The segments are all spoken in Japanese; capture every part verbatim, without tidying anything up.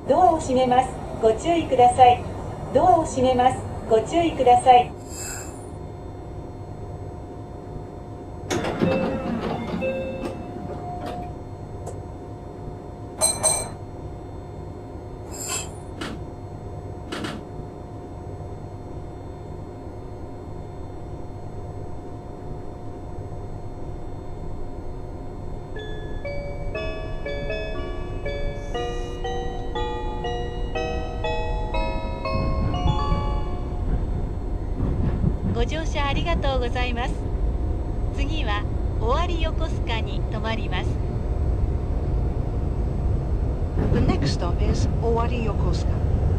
ドアを閉めます。ご注意ください。ドアを閉めます。ご注意ください。 ご乗車ありがとうございます。次は尾張横須賀に停まります。 The next stop is Owari Yokosuka.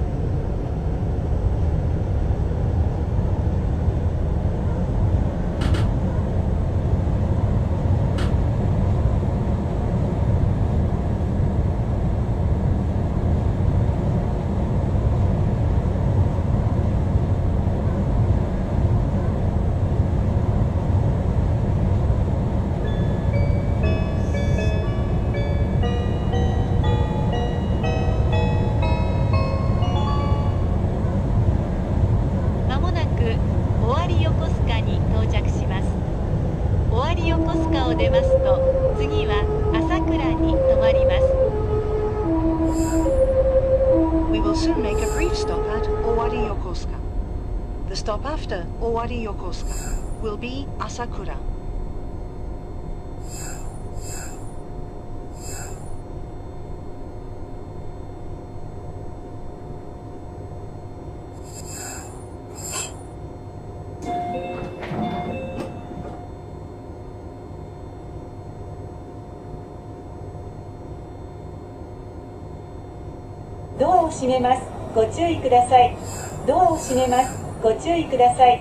The stop after Owari Yokosuka will be Asakura. ドアを閉めます。ご注意ください。ドアを閉めます。ご注意ください。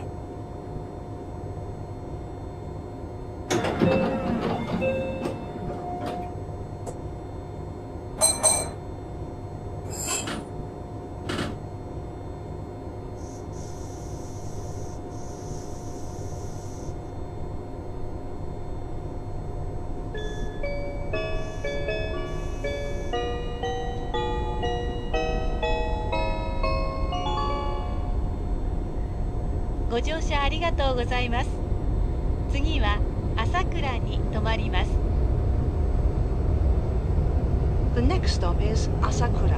ご乗車ありがとうございます。次は朝倉に停まります。 The next stop is Asakura.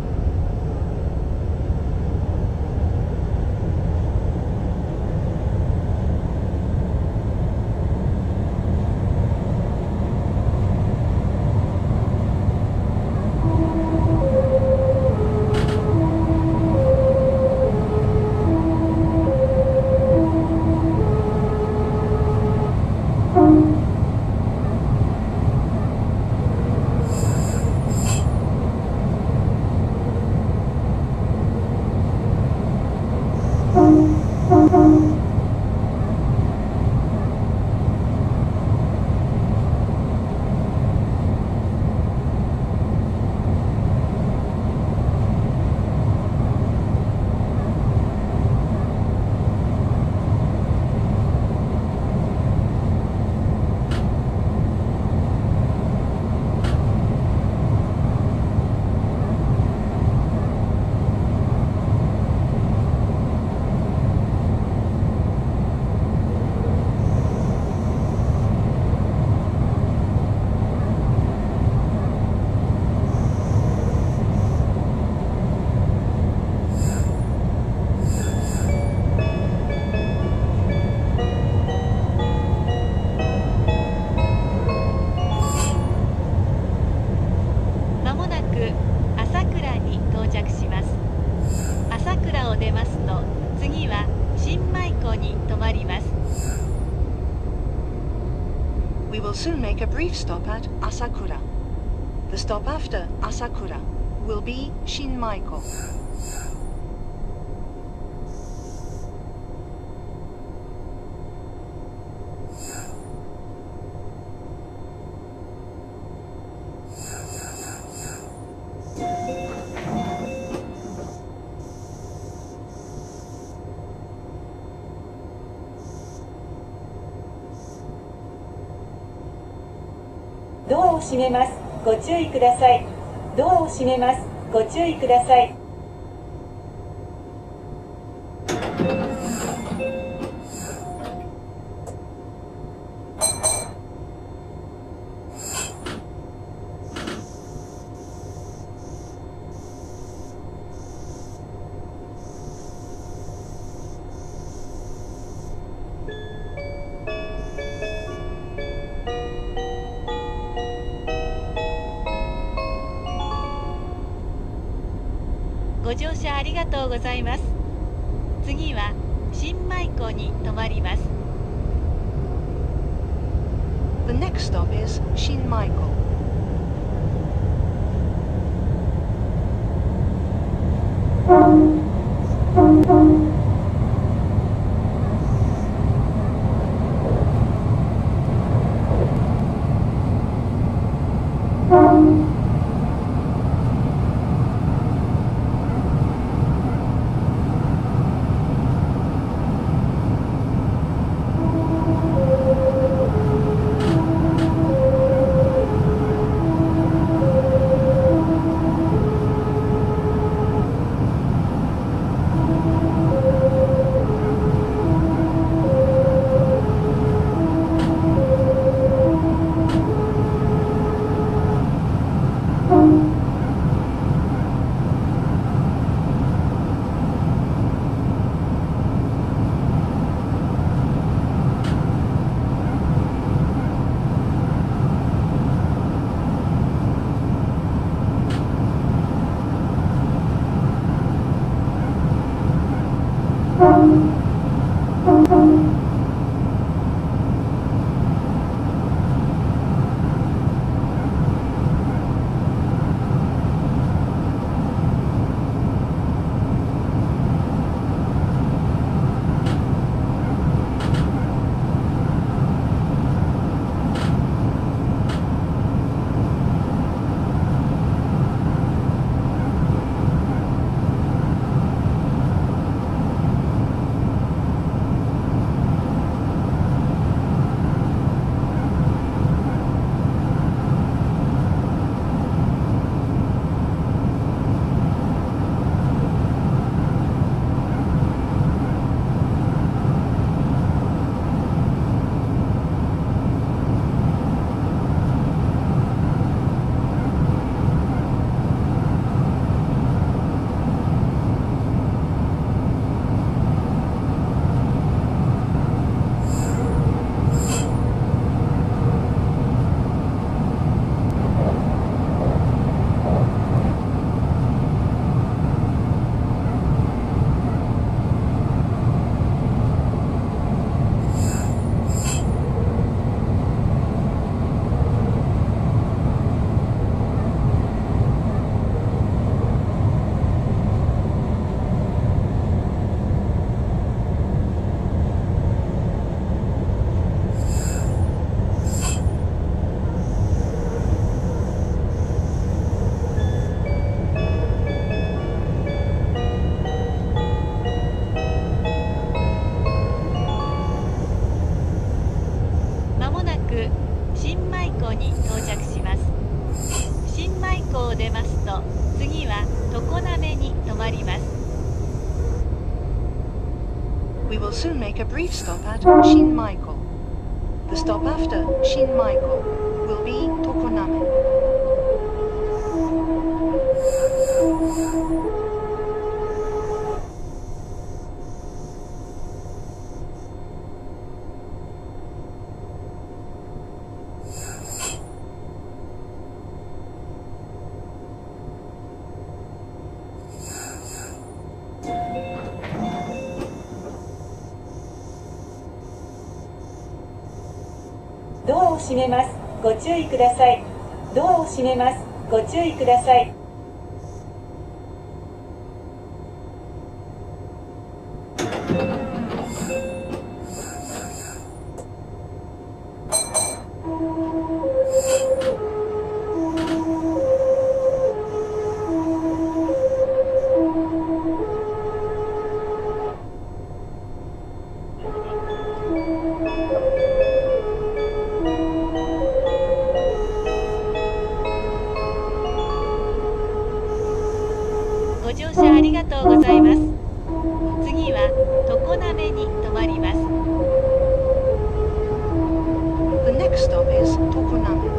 We will soon make a brief stop at Asakura. The stop after Asakura will be Shinmaiko. ドアを閉めます。ご注意ください。ドアを閉めます。 ご注意ください。 ご乗車ありがとうございます。次は新米湖に停まります。 The next stop is Shinmaiko. We will soon make a brief stop at Shinmaiko. The stop after Shinmaiko will be Tokoname. ドアを閉めます。ご注意ください。ドアを閉めます。ご注意ください。 ご乗車ありがとうございます。次は常滑に停まります。 The next stop is Tokoname.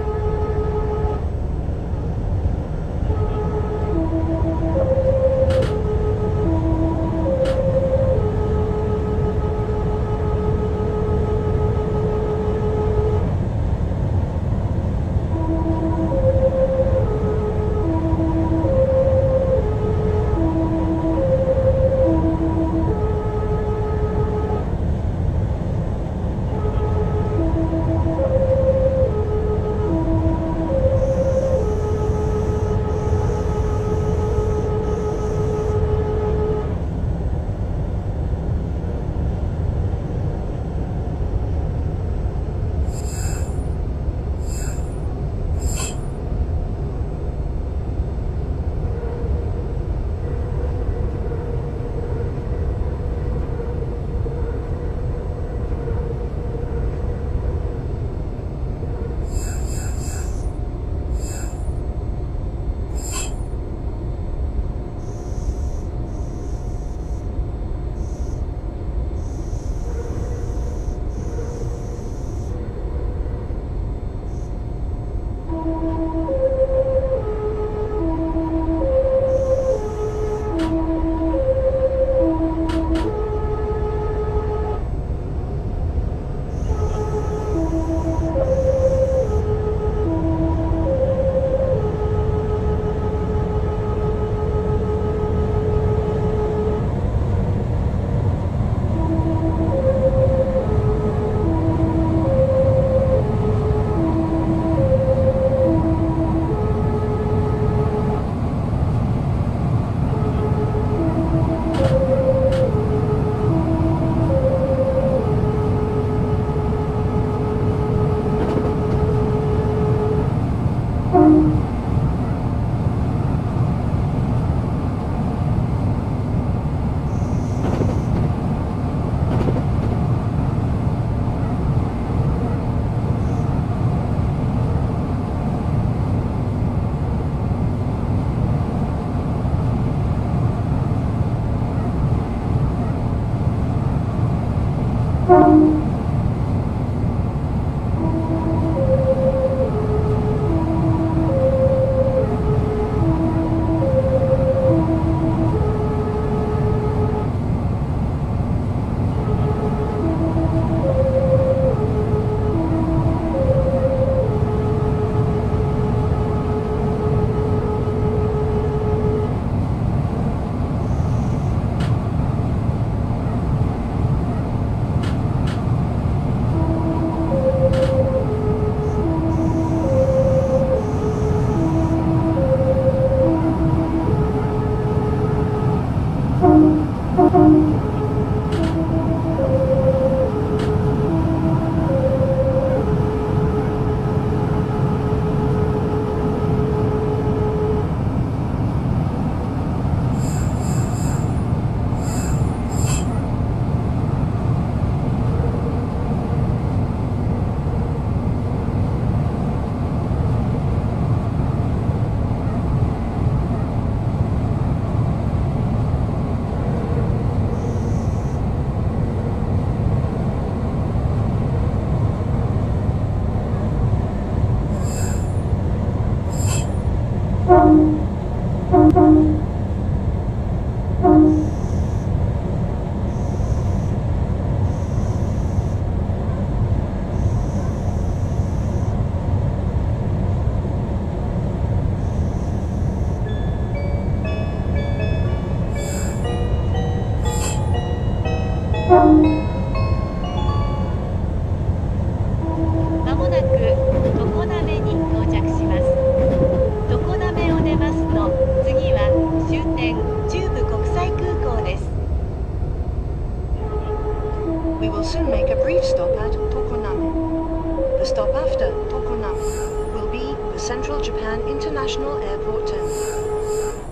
Central Japan International Airport Terminal.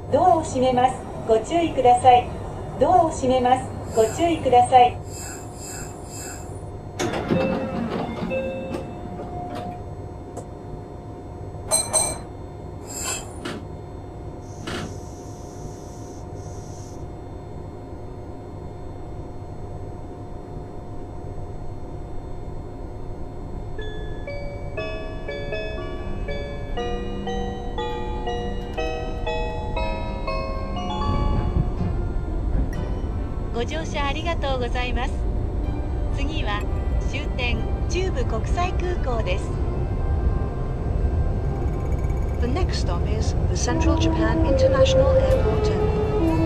ドアを閉めます。ご注意ください。ドアを閉めます。ご注意ください。 ご乗車ありがとうございます。次は終点中部国際空港です。 The next stop is the Central Japan International Airport Terminal.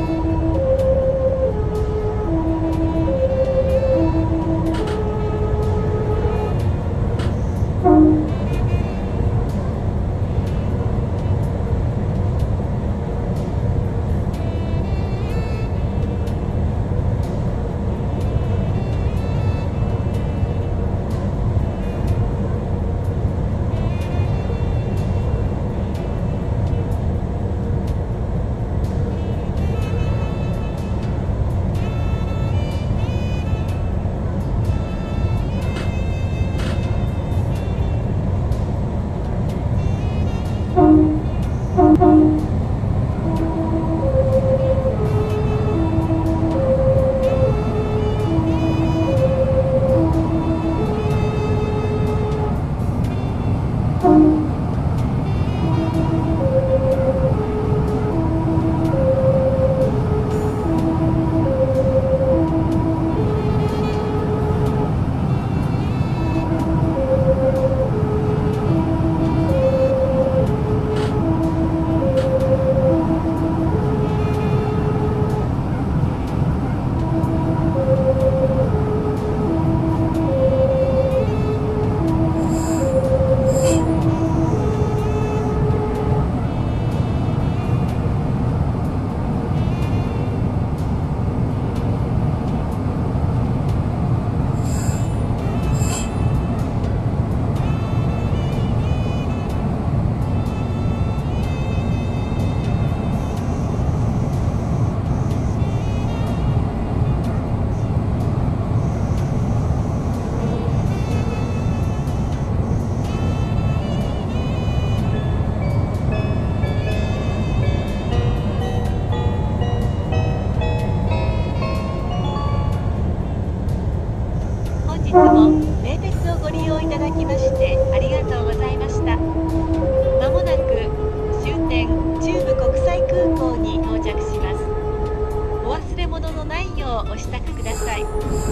本日も名鉄をご利用いただきましてありがとうございました。まもなく終点中部国際空港に到着します。お忘れ物のないようお支度ください。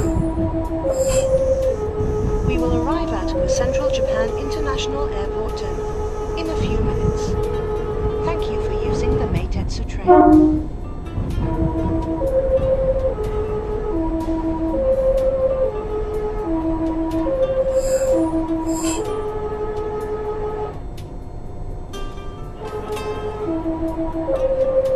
We will arrive at the Central Japan International Airport Terminal in a few minutes. Thank you for using the Meitetsu train. Thank you.